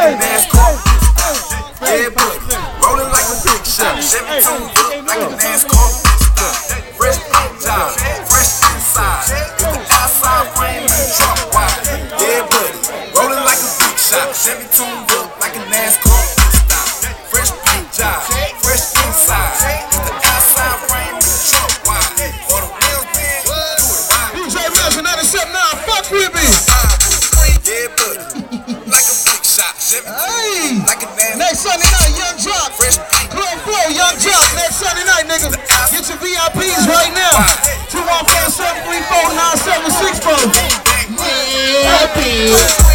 a NASCAR. Yeah, buddy. Rolling like a big shot. Chevy tuned up like a NASCAR. Fresh paint job, fresh inside. It's the outside frame and the truck wide. Yeah, buddy. Rolling like a big shot. Chevy tuned up like a NASCAR. Fresh paint job, fresh inside. It's the outside frame and the truck wide. For the wheels big, do it right. DJ Mills 97.9, fuck with me. Yeah, buddy. Like a big shot. Chevy Hey, like a NASCAR. next Sunday night, Young Jock. Fresh paint. Club Flow, Young Jock. Next Sunday night, nigga. Get your VIPs right now. 214-734-9764. Yeah, bitch.